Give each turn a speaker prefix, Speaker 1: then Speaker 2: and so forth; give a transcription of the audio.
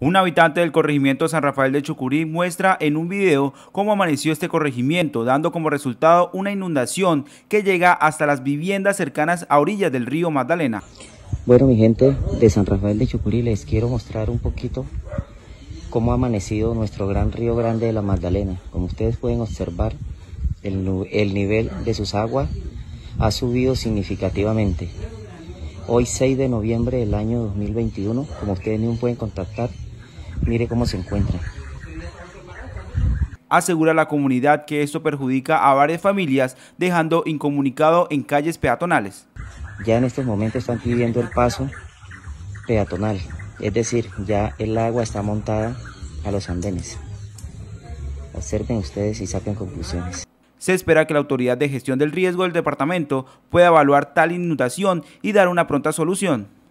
Speaker 1: Un habitante del corregimiento San Rafael de Chucurí muestra en un video cómo amaneció este corregimiento, dando como resultado una inundación que llega hasta las viviendas cercanas a orillas del río Magdalena.
Speaker 2: Bueno, mi gente de San Rafael de Chucurí, les quiero mostrar un poquito cómo ha amanecido nuestro gran río Grande de la Magdalena. Como ustedes pueden observar, el nivel de sus aguas ha subido significativamente. Hoy 6 de noviembre del año 2021, como ustedes mismos pueden contactar, mire cómo se encuentra.
Speaker 1: Asegura la comunidad que esto perjudica a varias familias, dejando incomunicado en calles peatonales.
Speaker 2: Ya en estos momentos están pidiendo el paso peatonal, es decir, ya el agua está montada a los andenes. Observen ustedes y saquen conclusiones.
Speaker 1: Se espera que la Autoridad de Gestión del Riesgo del departamento pueda evaluar tal inundación y dar una pronta solución.